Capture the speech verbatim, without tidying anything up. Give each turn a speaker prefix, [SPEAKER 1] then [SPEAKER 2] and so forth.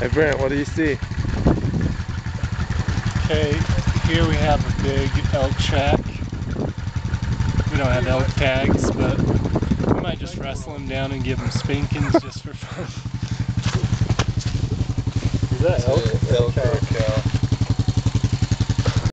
[SPEAKER 1] Hey Brent, what do you see?
[SPEAKER 2] Okay, here we have a big elk track. We don't have elk tags, but we might just wrestle him down and give him spankings just for fun.
[SPEAKER 1] Is that elk?
[SPEAKER 2] Elk track.